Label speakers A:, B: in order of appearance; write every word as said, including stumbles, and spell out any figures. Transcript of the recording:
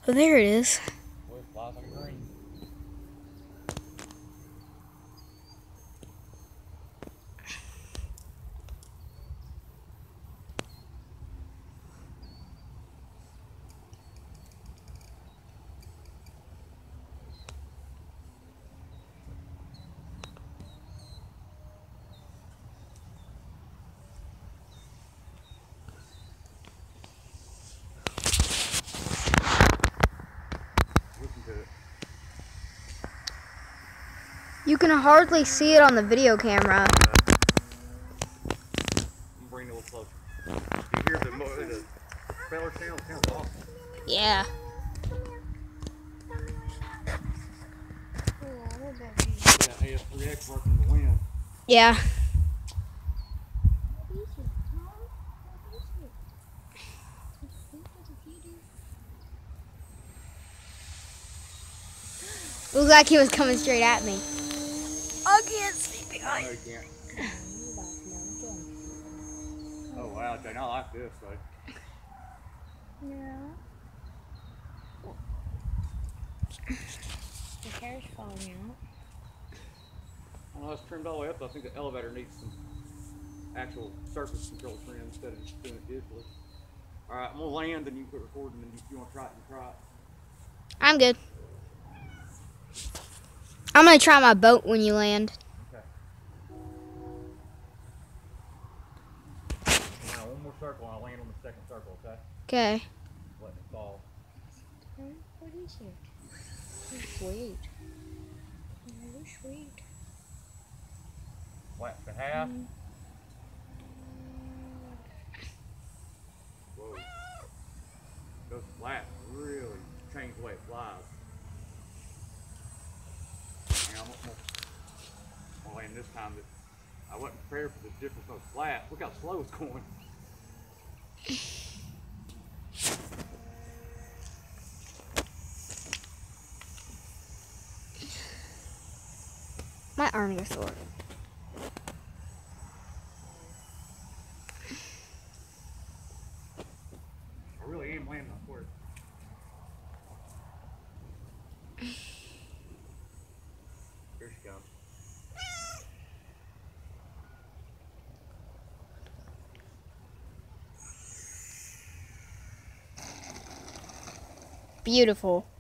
A: Oh, there it is.
B: Boy, it flies like a green. Listen to it.
A: You can hardly see it on the video camera.
B: I'm gonna bring it a little closer. You hear the, mo- the propeller sound? It sounds awesome.
A: Yeah.
B: Yeah, A S three X working in the wind.
A: Yeah. It looked like he was coming straight at me. I can't see
B: No,
A: behind.
B: you can't. Oh wow, Jane, I like this though.
C: Yeah. The hair's falling out.
B: I don't know, it's trimmed all the way up. I think the elevator needs some actual surface control trim instead of just doing it digitally. All right, I'm gonna land, and you can quit recording, and if you want to try it, you can try it.
A: I'm good. I'm gonna try my boat when you land.
B: Okay. Now one more circle, and I'll land on the second circle. Okay.
A: Okay.
B: Let it fall.
C: What is it? So sweet. Really sweet.
B: Flat to half.
C: Mm.
B: Whoa. Those flaps really change the way it flies. Now, I'm gonna, I'm gonna land this time that I wasn't prepared for the difference in those flaps. Look how slow it's going.
A: My arms are sore.
B: I really am landing, I swear. Here she comes.
A: Beautiful.